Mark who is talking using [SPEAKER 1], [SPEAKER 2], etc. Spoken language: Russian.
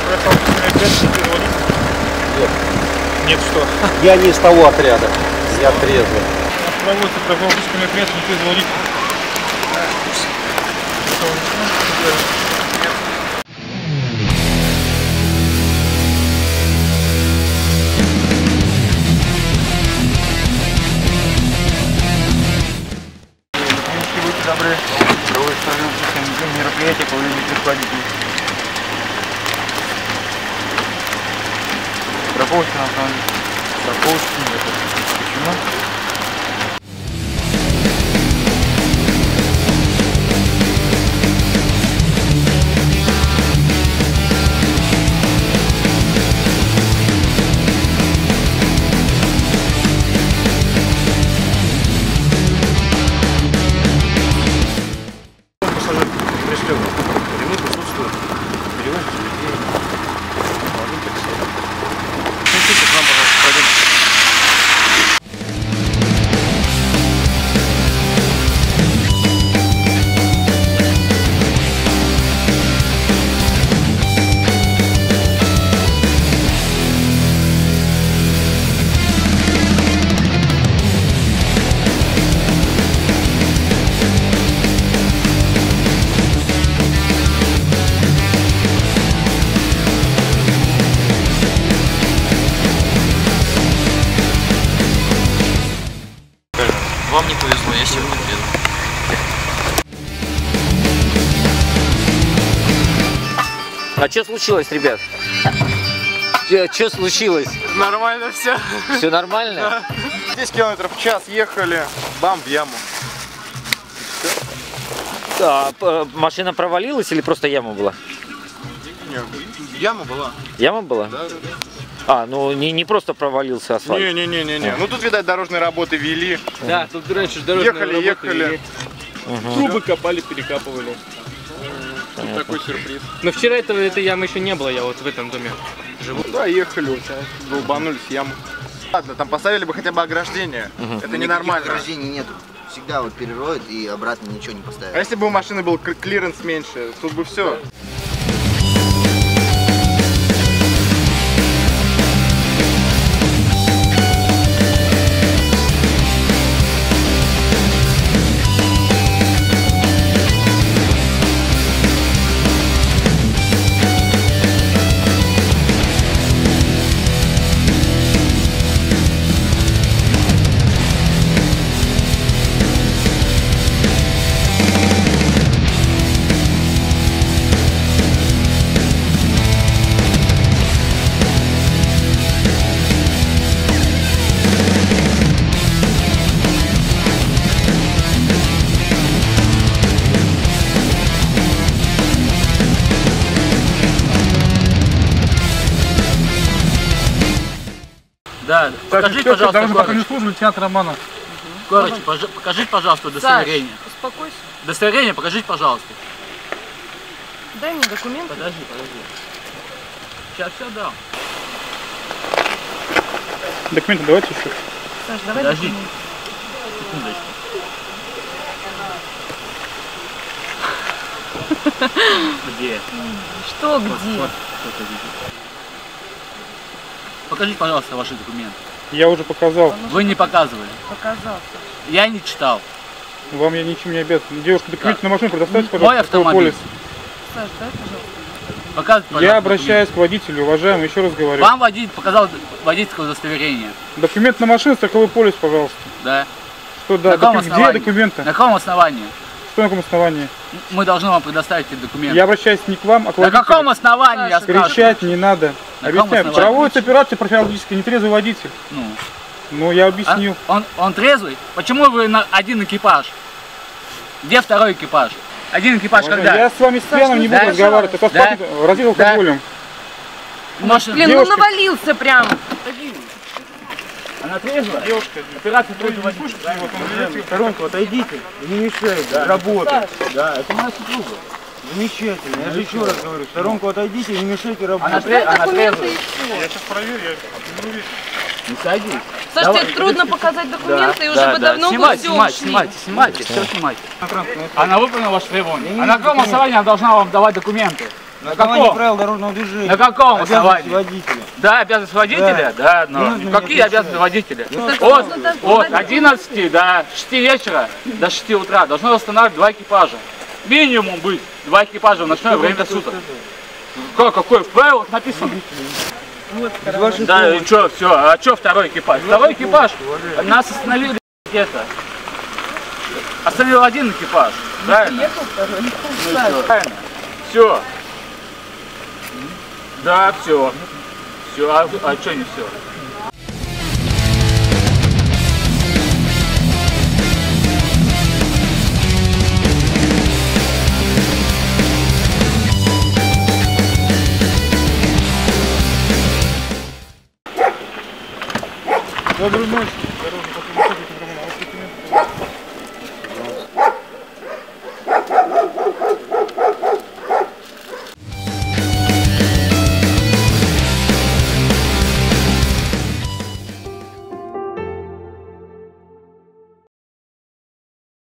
[SPEAKER 1] Нет.
[SPEAKER 2] Нет, что?
[SPEAKER 1] Я не из того отряда. Я трезвый.
[SPEAKER 2] Проводится профилактический мероприятие, не трезвый водитель.
[SPEAKER 3] Будьте добры, проводится профилактическое мероприятие по увеличению водителей. Страховочный автомобиль. Страховочный это. Почему?
[SPEAKER 4] Вам не повезло, я сегодня приеду.
[SPEAKER 5] А что случилось, ребят? Что случилось?
[SPEAKER 3] Нормально все.
[SPEAKER 5] Все нормально?
[SPEAKER 3] 10 км в час ехали, бам, в яму.
[SPEAKER 5] Да, машина провалилась или просто яма была?
[SPEAKER 3] Нет, яма была.
[SPEAKER 5] Яма была?
[SPEAKER 3] Да.
[SPEAKER 5] А, ну не просто провалился асфальт.
[SPEAKER 3] Не. Ну тут, видать, дорожные работы вели.
[SPEAKER 4] Да, тут раньше дорожные работы
[SPEAKER 3] Ехали.
[SPEAKER 4] Трубы копали, перекапывали. Вот такой сюрприз. Но вчера этой ямы еще не было, я вот в этом доме живу.
[SPEAKER 3] Да, ехали, долбанулись в яму. Ладно, там поставили бы хотя бы ограждение. Это ненормально.
[SPEAKER 6] Ограждений нету. Всегда вот перероют и обратно ничего не поставят.
[SPEAKER 3] А если бы у машины был клиренс меньше, тут бы все.
[SPEAKER 4] Да, покажите, пожалуйста,
[SPEAKER 2] лейтенант Романов.
[SPEAKER 4] Короче, покажите, пожалуйста, удостоверение.
[SPEAKER 7] Саш, успокойся.
[SPEAKER 4] Удостоверение покажите, пожалуйста.
[SPEAKER 7] Дай мне документы.
[SPEAKER 4] Подожди. Сейчас все дам.
[SPEAKER 2] Документы давайте еще.
[SPEAKER 7] Саш, давай
[SPEAKER 4] Подожди.
[SPEAKER 7] документы.
[SPEAKER 4] Секундочку. Где?
[SPEAKER 7] Что где?
[SPEAKER 4] Покажите, пожалуйста, ваши документы.
[SPEAKER 2] Я уже показал.
[SPEAKER 4] Вы не показывали.
[SPEAKER 7] Показал, Саш.
[SPEAKER 4] Я не читал.
[SPEAKER 2] Вам я ничем не обязан. Девушка, документы на машину предоставьте,
[SPEAKER 4] Мой
[SPEAKER 2] пожалуйста.
[SPEAKER 4] автомобиль.
[SPEAKER 2] Полис.
[SPEAKER 7] Саш, дай, пожалуйста.
[SPEAKER 4] Показывайте, пожалуйста,
[SPEAKER 2] Я обращаюсь к водителю, уважаемый, еще раз говорю.
[SPEAKER 4] Вам водитель показал водительское удостоверение.
[SPEAKER 2] Документ на машину, страховой полис, пожалуйста.
[SPEAKER 4] Да.
[SPEAKER 2] Что, да,
[SPEAKER 4] На каком
[SPEAKER 2] где
[SPEAKER 4] основании?
[SPEAKER 2] документы?
[SPEAKER 4] На каком основании?
[SPEAKER 2] Что на каком основании?
[SPEAKER 4] Мы должны вам предоставить эти документы.
[SPEAKER 2] Я обращаюсь не к вам, а к
[SPEAKER 4] На
[SPEAKER 2] водителю.
[SPEAKER 4] каком основании, я спрашиваю?
[SPEAKER 2] Кричать не надо.
[SPEAKER 4] На каком
[SPEAKER 2] Объясняю.
[SPEAKER 4] основании?
[SPEAKER 2] Проводится операция профилактическая, нетрезвый водитель. Ну, я объяснил.
[SPEAKER 4] Он трезвый? Почему вы на один экипаж? Где второй экипаж? Один экипаж когда?
[SPEAKER 2] Я с вами с пьяным не буду разговаривать. Это разит алкоголем.
[SPEAKER 7] Блин, ну навалился прям.
[SPEAKER 4] Она трезвая?
[SPEAKER 3] Девушка,
[SPEAKER 4] Операция трезвый водитель.
[SPEAKER 3] сторонку отойдите, не мешайте работать.
[SPEAKER 4] Да, это моя супруга.
[SPEAKER 3] Замечательно, я же еще раз говорю, в сторонку отойдите и не мешайте работать.
[SPEAKER 4] Она трезвая.
[SPEAKER 2] Я сейчас проверю, я не увижу.
[SPEAKER 4] Не садись.
[SPEAKER 7] Саш, тебе трудно показать документы, и уже бы давно бы все ушли.
[SPEAKER 4] Снимайте, все снимайте. Она выполнила ваше требование. А на каком основании она должна вам давать документы?
[SPEAKER 2] На каком? Правил дорожного движения.
[SPEAKER 8] На каком основании?
[SPEAKER 2] Водителя.
[SPEAKER 8] Да, обязанность водителя? Да, но
[SPEAKER 2] Ну,
[SPEAKER 8] какие обязанности водителя?
[SPEAKER 7] Ну,
[SPEAKER 8] От 11 до 6 вечера, до 6 утра должно восстанавливать 2 экипажа. Минимум быть 2 экипажа в ночное время суток. Какой? В правилах написано. Да, и что, все, а что второй экипаж? Второй экипаж, нас остановили где-то. Остановил один экипаж, правильно? Ну, все, правильно. Все. Да, все. Все, а что не все?
[SPEAKER 2] Доброй ночи.